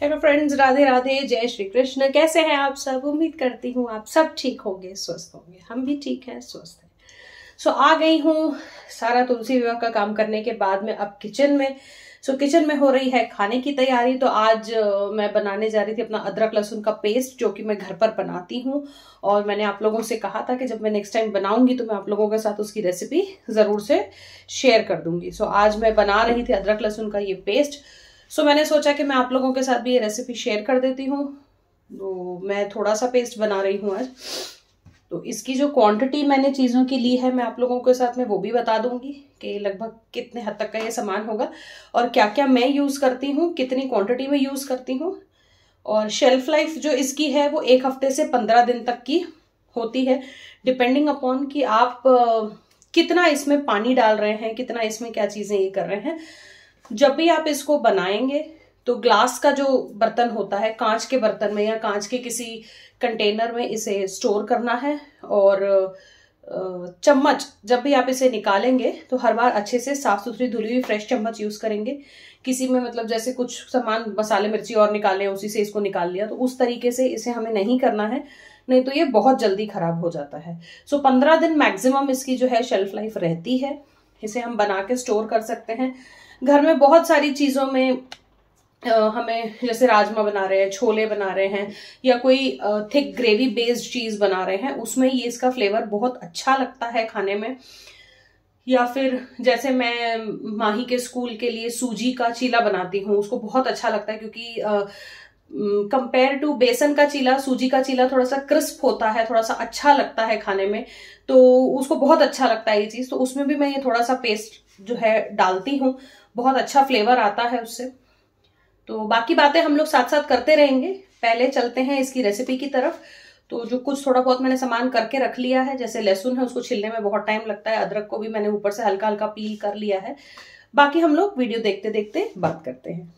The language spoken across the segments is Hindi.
हेलो फ्रेंड्स, राधे राधे, जय श्री कृष्ण। कैसे हैं आप सब? उम्मीद करती हूँ आप सब ठीक होंगे, स्वस्थ होंगे। हम भी ठीक हैं, स्वस्थ हैं। आ गई हूँ सारा तुलसी विवाह का काम करने के बाद में अब किचन में। किचन में हो रही है खाने की तैयारी। तो आज मैं बनाने जा रही थी अपना अदरक लहसुन का पेस्ट, जो कि मैं घर पर बनाती हूँ। और मैंने आप लोगों से कहा था कि जब मैं नेक्स्ट टाइम बनाऊंगी तो मैं आप लोगों के साथ उसकी रेसिपी जरूर से शेयर कर दूंगी। आज मैं बना रही थी अदरक लहसुन का ये पेस्ट। मैंने सोचा कि मैं आप लोगों के साथ भी ये रेसिपी शेयर कर देती हूँ। तो मैं थोड़ा सा पेस्ट बना रही हूँ आज। तो इसकी जो क्वांटिटी मैंने चीज़ों की ली है मैं आप लोगों के साथ में वो भी बता दूंगी कि लगभग कितने हद तक का ये सामान होगा और क्या क्या मैं यूज़ करती हूँ, कितनी क्वांटिटी में यूज़ करती हूँ। और शेल्फ लाइफ जो इसकी है वो 1 हफ्ते से 15 दिन तक की होती है, डिपेंडिंग अपॉन कि आप कितना इसमें पानी डाल रहे हैं, कितना इसमें क्या चीज़ें ये कर रहे हैं। जब भी आप इसको बनाएंगे तो ग्लास का जो बर्तन होता है, कांच के बर्तन में या कांच के किसी कंटेनर में इसे स्टोर करना है। और चम्मच जब भी आप इसे निकालेंगे तो हर बार अच्छे से साफ सुथरी धुली हुई फ्रेश चम्मच यूज करेंगे। किसी में मतलब जैसे कुछ सामान मसाले मिर्ची और निकाले उसी से इसको निकाल लिया, तो उस तरीके से इसे हमें नहीं करना है, नहीं तो ये बहुत जल्दी खराब हो जाता है। 15 दिन मैक्सिमम इसकी जो है शेल्फ लाइफ रहती है। इसे हम बना के स्टोर कर सकते हैं। घर में बहुत सारी चीजों में हमें, जैसे राजमा बना रहे हैं, छोले बना रहे हैं या कोई थिक ग्रेवी बेस्ड चीज बना रहे हैं, उसमें ये इसका फ्लेवर बहुत अच्छा लगता है खाने में। या फिर जैसे मैं माही के स्कूल के लिए सूजी का चीला बनाती हूँ, उसको बहुत अच्छा लगता है क्योंकि कंपेयर टू बेसन का चीला, सूजी का चीला थोड़ा सा क्रिस्प होता है, थोड़ा सा अच्छा लगता है खाने में, तो उसको बहुत अच्छा लगता है ये चीज। तो उसमें भी मैं ये थोड़ा सा पेस्ट जो है डालती हूँ, बहुत अच्छा फ्लेवर आता है उससे। तो बाकी बातें हम लोग साथ साथ करते रहेंगे। पहले चलते हैं इसकी रेसिपी की तरफ। तो जो कुछ थोड़ा बहुत मैंने सामान करके रख लिया है, जैसे लहसुन है उसको छिलने में बहुत टाइम लगता है, अदरक को भी मैंने ऊपर से हल्का हल्का पील कर लिया है। बाकी हम लोग वीडियो देखते देखते बात करते हैं।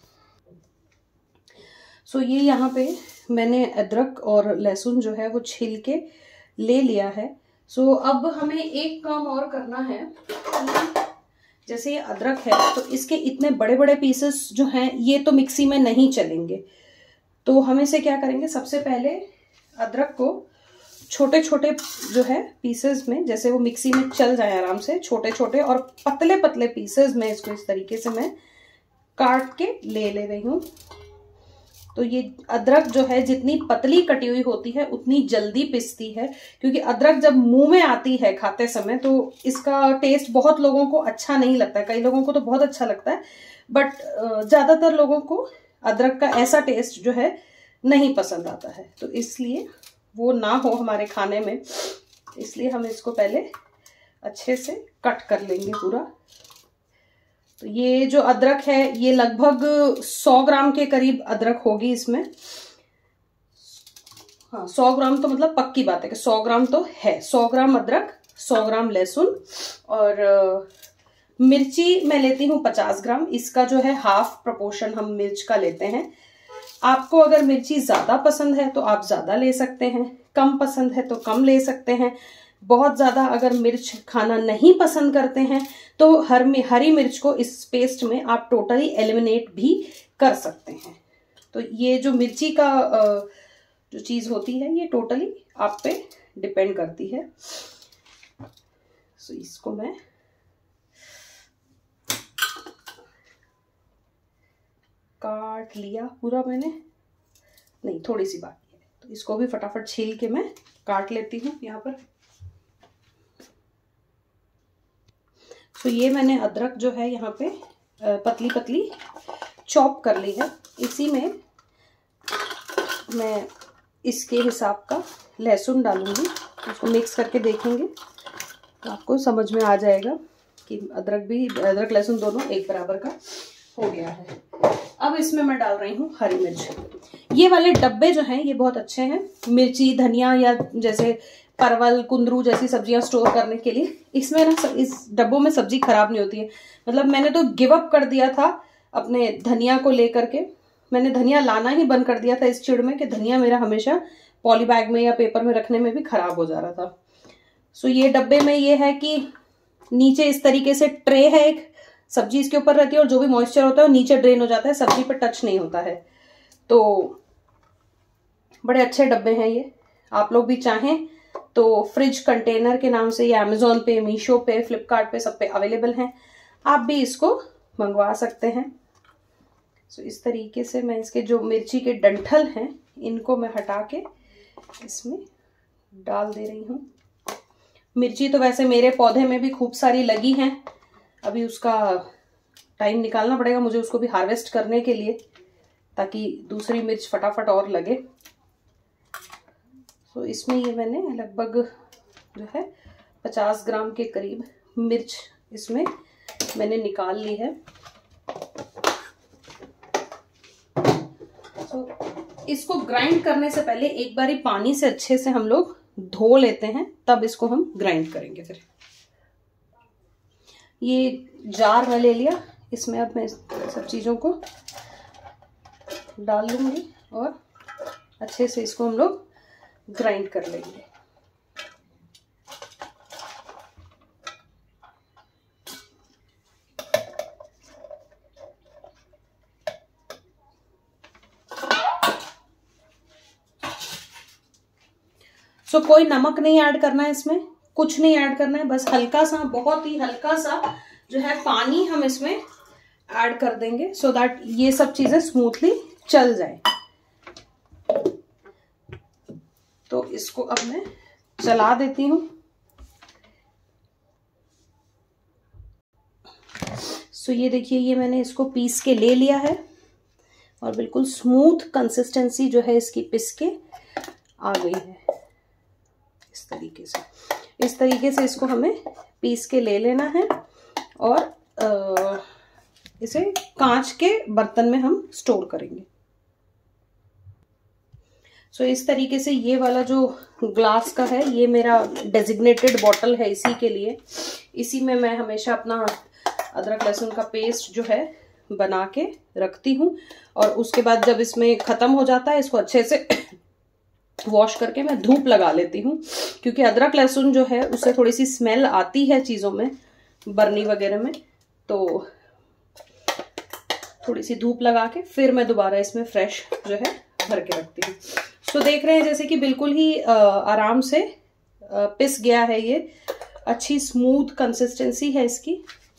ये यहाँ पे मैंने अदरक और लहसुन जो है वो छिल के ले लिया है। अब हमें एक काम और करना है। जैसे ये अदरक है तो इसके इतने बड़े बड़े पीसेस जो हैं ये तो मिक्सी में नहीं चलेंगे। तो हम इसे क्या करेंगे, सबसे पहले अदरक को छोटे छोटे जो है पीसेस में, जैसे वो मिक्सी में चल जाए आराम से, छोटे छोटे और पतले पतले पीसेस में इसको इस तरीके से मैं काट के ले रही हूँ। तो ये अदरक जो है जितनी पतली कटी हुई होती है उतनी जल्दी पिसती है, क्योंकि अदरक जब मुंह में आती है खाते समय तो इसका टेस्ट बहुत लोगों को अच्छा नहीं लगता है। कई लोगों को तो बहुत अच्छा लगता है, बट ज्यादातर लोगों को अदरक का ऐसा टेस्ट जो है नहीं पसंद आता है। तो इसलिए वो ना हो हमारे खाने में, इसलिए हम इसको पहले अच्छे से कट कर लेंगे पूरा। तो ये जो अदरक है ये लगभग 100 ग्राम के करीब अदरक होगी इसमें। हाँ, 100 ग्राम तो मतलब पक्की बात है कि 100 ग्राम तो है। 100 ग्राम अदरक, 100 ग्राम लहसुन और मिर्ची मैं लेती हूँ 50 ग्राम। इसका जो है हाफ प्रोपोर्शन हम मिर्च का लेते हैं। आपको अगर मिर्ची ज्यादा पसंद है तो आप ज्यादा ले सकते हैं, कम पसंद है तो कम ले सकते हैं। बहुत ज्यादा अगर मिर्च खाना नहीं पसंद करते हैं तो हरी मिर्च को इस पेस्ट में आप टोटली एलिमिनेट भी कर सकते हैं। तो ये जो मिर्ची का जो चीज होती है ये टोटली आप पे डिपेंड करती है। इसको मैं काट लिया पूरा मैंने, नहीं थोड़ी सी बाकी है, तो इसको भी फटाफट छील के मैं काट लेती हूँ यहाँ पर। ये मैंने अदरक जो है यहाँ पे पतली पतली चॉप कर ली है। इसी में मैं इसके हिसाब का लहसुन डालूंगी। उसको मिक्स करके देखेंगे तो आपको समझ में आ जाएगा कि अदरक लहसुन दोनों एक बराबर का हो गया है। अब इसमें मैं डाल रही हूँ हरी मिर्च। ये वाले डब्बे जो हैं ये बहुत अच्छे हैं, मिर्ची धनिया या जैसे परवल कुंदरू जैसी सब्जियां स्टोर करने के लिए। इसमें ना इस डब्बों में सब्जी खराब नहीं होती है। मतलब मैंने तो गिव अप कर दिया था अपने धनिया को लेकर के। मैंने धनिया लाना ही बंद कर दिया था इस चिड़ में कि धनिया मेरा हमेशा पॉली बैग में या पेपर में रखने में भी खराब हो जा रहा था। ये डब्बे में ये है कि नीचे इस तरीके से ट्रे है, एक सब्जी इसके ऊपर रहती है और जो भी मॉइस्चर होता है वो नीचे ड्रेन हो जाता है, सब्जी पर टच नहीं होता है। तो बड़े अच्छे डब्बे हैं ये। आप लोग भी चाहें तो फ्रिज कंटेनर के नाम से ये अमेजोन पे, मीशो पे, फ्लिपकार्ट पे, सब पे अवेलेबल हैं। आप भी इसको मंगवा सकते हैं। सो इस तरीके से मैं इसके जो मिर्ची के डंठल हैं इनको मैं हटा के इसमें डाल दे रही हूँ। मिर्ची तो वैसे मेरे पौधे में भी खूब सारी लगी हैं, अभी उसका टाइम निकालना पड़ेगा मुझे उसको भी हार्वेस्ट करने के लिए, ताकि दूसरी मिर्च फटाफट और लगे। तो इसमें ये मैंने लगभग जो है 50 ग्राम के करीब मिर्च इसमें मैंने निकाल ली है। तो इसको ग्राइंड करने से पहले एक बारी पानी से अच्छे से हम लोग धो लेते हैं, तब इसको हम ग्राइंड करेंगे। फिर ये जार में ले लिया, इसमें अब मैं सब चीज़ों को डाल लूंगी और अच्छे से इसको हम लोग ग्राइंड कर लेंगे। सो कोई नमक नहीं ऐड करना है इसमें, कुछ नहीं ऐड करना है, बस हल्का सा, बहुत ही हल्का सा जो है पानी हम इसमें ऐड कर देंगे, सो दैट ये सब चीजें स्मूथली चल जाए। तो इसको अब मैं चला देती हूँ। सो ये देखिए, ये मैंने इसको पीस के ले लिया है और बिल्कुल स्मूथ कंसिस्टेंसी जो है इसकी पिस के आ गई है। इस तरीके से इसको हमें पीस के ले लेना है और इसे कांच के बर्तन में हम स्टोर करेंगे। सो इस तरीके से ये वाला जो ग्लास का है ये मेरा डेजिग्नेटेड बॉटल है इसी के लिए। इसी में मैं हमेशा अपना अदरक लहसुन का पेस्ट जो है बना के रखती हूँ और उसके बाद जब इसमें ख़त्म हो जाता है इसको अच्छे से वॉश करके मैं धूप लगा लेती हूँ, क्योंकि अदरक लहसुन जो है उससे थोड़ी सी स्मेल आती है चीज़ों में, बर्नी वगैरह में, तो थोड़ी सी धूप लगा के फिर मैं दोबारा इसमें फ्रेश जो है भर के रखती हूँ। तो देख रहे हैं जैसे कि बिल्कुल ही आराम से पिस गया है, ये अच्छी स्मूथ कंसिस्टेंसी है इसकी।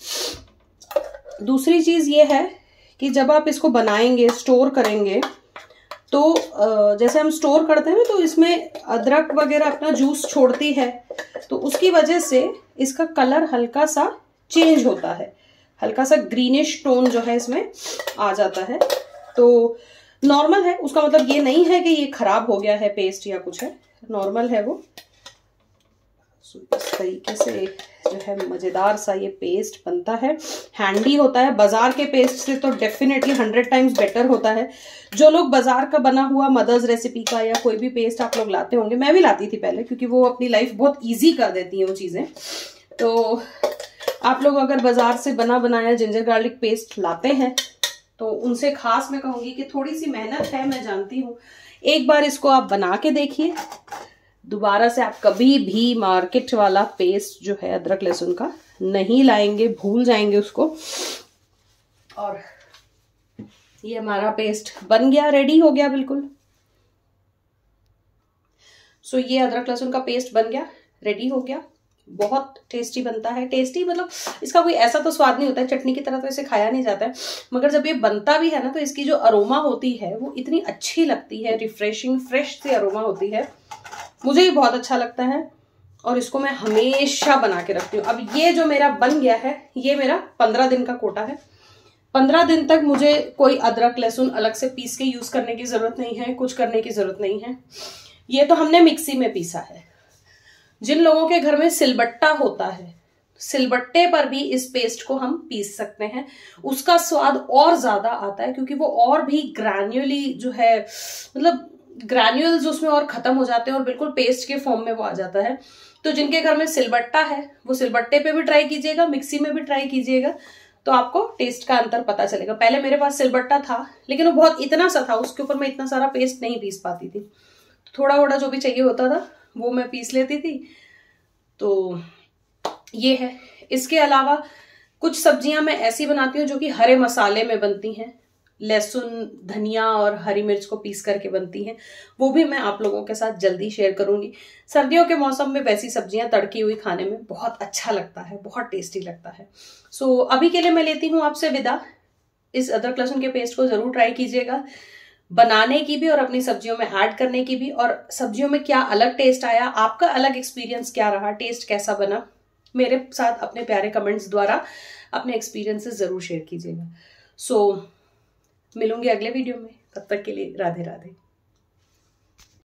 दूसरी चीज़ ये है कि जब आप इसको बनाएंगे, स्टोर करेंगे, तो जैसे हम स्टोर करते हैं तो इसमें अदरक वगैरह अपना जूस छोड़ती है, तो उसकी वजह से इसका कलर हल्का सा चेंज होता है, हल्का सा ग्रीनिश टोन जो है इसमें आ जाता है। तो नॉर्मल है, उसका मतलब ये नहीं है कि ये खराब हो गया है पेस्ट या कुछ है, नॉर्मल है वो। इस तरीके से जो है मज़ेदार सा ये पेस्ट बनता है, हैंडी होता है। बाजार के पेस्ट से तो डेफिनेटली 100 टाइम्स बेटर होता है। जो लोग बाजार का बना हुआ मदर्स रेसिपी का या कोई भी पेस्ट आप लोग लाते होंगे, मैं भी लाती थी पहले, क्योंकि वो अपनी लाइफ बहुत ईजी कर देती हैं वो चीज़ें। तो आप लोग अगर बाजार से बना बनाया जिंजर गार्लिक पेस्ट लाते हैं तो उनसे खास मैं कहूँगी कि थोड़ी सी मेहनत है, मैं जानती हूँ। एक बार इसको आप बना के देखिए, दोबारा से आप कभी भी मार्केट वाला पेस्ट जो है अदरक लहसुन का नहीं लाएंगे, भूल जाएंगे उसको। और ये हमारा पेस्ट बन गया, रेडी हो गया बिल्कुल। सो ये अदरक लहसुन का पेस्ट बन गया, रेडी हो गया। बहुत टेस्टी बनता है। टेस्टी मतलब इसका कोई ऐसा तो स्वाद नहीं होता है, चटनी की तरह तो इसे खाया नहीं जाता है, मगर जब ये बनता भी है ना तो इसकी जो अरोमा होती है वो इतनी अच्छी लगती है, रिफ्रेशिंग फ्रेश सी अरोमा होती है। मुझे ये बहुत अच्छा लगता है और इसको मैं हमेशा बना के रखती हूँ। अब ये जो मेरा बन गया है ये मेरा 15 दिन का कोटा है। 15 दिन तक मुझे कोई अदरक लहसुन अलग से पीस के यूज करने की जरूरत नहीं है, कुछ करने की जरूरत नहीं है। ये तो हमने मिक्सी में पीसा है। जिन लोगों के घर में सिलबट्टा होता है, सिलबट्टे पर भी इस पेस्ट को हम पीस सकते हैं, उसका स्वाद और ज्यादा आता है, क्योंकि वो और भी ग्रैन्युअली जो है, मतलब ग्रैन्युअल्स उसमें और खत्म हो जाते हैं और बिल्कुल पेस्ट के फॉर्म में वो आ जाता है। तो जिनके घर में सिलबट्टा है वो सिलबट्टे पे भी ट्राई कीजिएगा, मिक्सी में भी ट्राई कीजिएगा, तो आपको टेस्ट का अंतर पता चलेगा। पहले मेरे पास सिलबट्टा था लेकिन वो बहुत इतना सा था, उसके ऊपर मैं इतना सारा पेस्ट नहीं पीस पाती थी, थोड़ा थोड़ा जो भी चाहिए होता था वो मैं पीस लेती थी। तो ये है। इसके अलावा कुछ सब्जियां मैं ऐसी बनाती हूँ जो कि हरे मसाले में बनती हैं। लहसुन, धनिया और हरी मिर्च को पीस करके बनती हैं, वो भी मैं आप लोगों के साथ जल्दी शेयर करूंगी। सर्दियों के मौसम में वैसी सब्जियां तड़की हुई खाने में बहुत अच्छा लगता है, बहुत टेस्टी लगता है। सो अभी के लिए मैं लेती हूँ आपसे विदा। इस अदरक लहसुन के पेस्ट को जरूर ट्राई कीजिएगा, बनाने की भी और अपनी सब्जियों में ऐड करने की भी, और सब्जियों में क्या अलग टेस्ट आया, आपका अलग एक्सपीरियंस क्या रहा, टेस्ट कैसा बना, मेरे साथ अपने प्यारे कमेंट्स द्वारा अपने एक्सपीरियंसेस जरूर शेयर कीजिएगा। सो मिलूंगी अगले वीडियो में, तब तक के लिए राधे राधे।